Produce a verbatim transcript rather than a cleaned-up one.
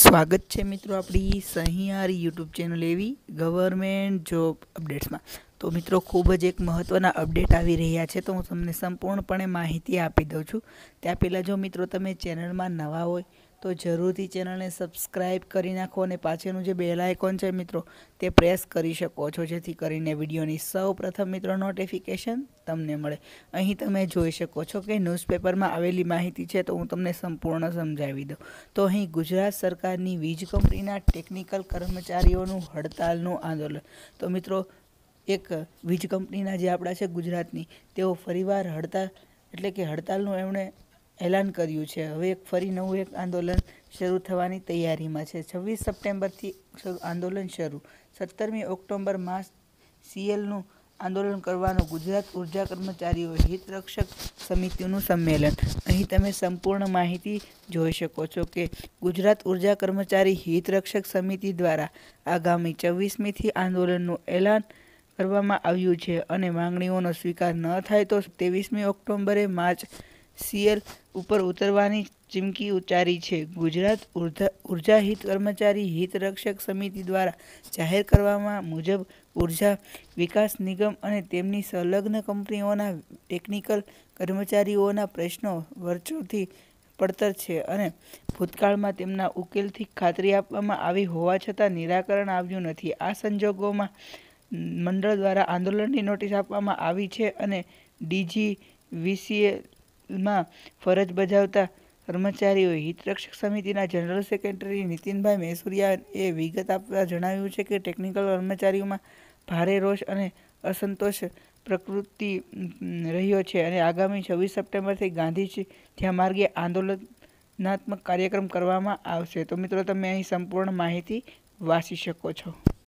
સ્વાગત છે મિત્રો આપણી સહિયાર યુટ્યુબ ચેનલ એવી ગવર્મેન્ટ જોબ અપડેટ્સમાં। તો મિત્રો ખૂબ જ એક મહત્ત્વના અપડેટ આવી રહ્યા છે, તો હું તમને સંપૂર્ણપણે માહિતી આપી દઉં છું। ત્યાં પહેલાં જો મિત્રો તમે ચેનલમાં નવા હોય તો જરૂરથી ચેનલને સબસ્ક્રાઈબ કરી નાખો અને પાછળનું જે બેલ આઇકોન છે મિત્રો તે પ્રેસ કરી શકો છો, જેથી કરીને વિડીયોની સૌ પ્રથમ મિત્રો નોટિફિકેશન તમને મળે। અહીં તમે જોઈ શકો છો કે ન્યૂઝપેપરમાં આવેલી માહિતી છે, તો હું તમને સંપૂર્ણ સમજાવી દઉં। તો અહીં ગુજરાત સરકારની વીજ કંપનીના ટેકનિકલ કર્મચારીઓનું હડતાલનું આંદોલન। તો મિત્રો એક વીજ કંપનીના જે આપણા છે ગુજરાતની, તેઓ ફરીવાર હડતાલ એટલે કે હડતાલનું એમણે એલાન કર્યું છે। હવે એક ફરી નવું એક આંદોલન શરૂ થવાની તૈયારીમાં છે। છવ્વીસ સપ્ટેમ્બરથી આંદોલન શરૂ, સત્તરમી ઓક્ટોબરમાં સીએલનું આંદોલન કરવાનું ગુજરાત ઉર્જા કર્મચારીઓ હિતરક્ષક સમિતિનું સંમેલન। અહીં તમે સંપૂર્ણ માહિતી જોઈ શકો છો કે ગુજરાત ઉર્જા કર્મચારી હિતરક્ષક સમિતિ દ્વારા આગામી ચોવીસમીથી આંદોલનનું એલાન કરવામાં આવ્યું છે અને માંગણીઓનો સ્વીકાર ન થાય તો ત્રેવીસમી ઓક્ટોબરે માર્ચ સીએલ ઉપર ઉતરવાની ચીમકી ઉચ્ચારી છે। ગુજરાત ઉર્જા હિત કર્મચારી હિતરક્ષક સમિતિ દ્વારા જાહેર કરવામાં મુજબ ઉર્જા વિકાસ નિગમ અને તેમની સંલગ્ન કંપનીઓના ટેકનિકલ કર્મચારીઓના પ્રશ્નો વર્ષોથી પડતર છે અને ભૂતકાળમાં તેમના ઉકેલથી ખાતરી આપવામાં આવી હોવા છતાં નિરાકરણ આવ્યું નથી। આ સંજોગોમાં મંડળ દ્વારા આંદોલનની નોટિસ આપવામાં આવી છે અને ડીજીવીસીએલમાં ફરજ બજાવતા કર્મચારીઓ હિતરક્ષક સમિતિના જનરલ સેક્રેટરી નીતિનભાઈ મહેસુરિયાએ વિગત આપતા જણાવ્યું છે કે ટેકનિકલ કર્મચારીઓમાં ભારે રોષ અને અસંતોષ પ્રકૃતિ રહ્યો છે અને આગામી છવ્વીસ સપ્ટેમ્બરથી ગાંધી ચિંધ્યા માર્ગે આંદોલનાત્મક કાર્યક્રમ કરવામાં આવશે। તો મિત્રો તમે અહીં સંપૂર્ણ માહિતી વાંચી શકો છો।